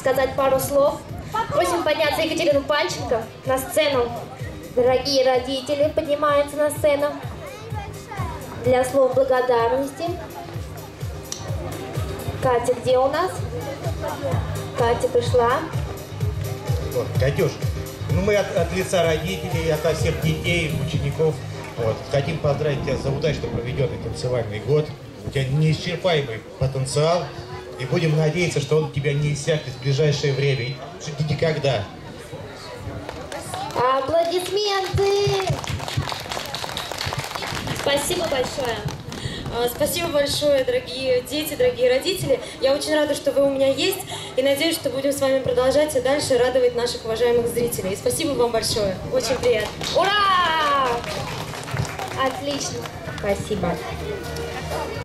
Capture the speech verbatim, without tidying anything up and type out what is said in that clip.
сказать пару слов. Просим подняться Екатерину Панченко на сцену. Дорогие родители поднимаются на сцену для слов благодарности. Катя где у нас? Катя пришла. Вот, Катюш, ну мы от, от лица родителей, от всех детей, учеников, вот, хотим поздравить тебя за удачно проведенный танцевальный год. У тебя неисчерпаемый потенциал, и будем надеяться, что он у тебя не иссякнет в ближайшее время, и никогда. Аплодисменты! Спасибо большое. Спасибо большое, дорогие дети, дорогие родители. Я очень рада, что вы у меня есть, и надеюсь, что будем с вами продолжать и дальше радовать наших уважаемых зрителей. Спасибо вам большое. Очень приятно. Ура! Отлично. Спасибо.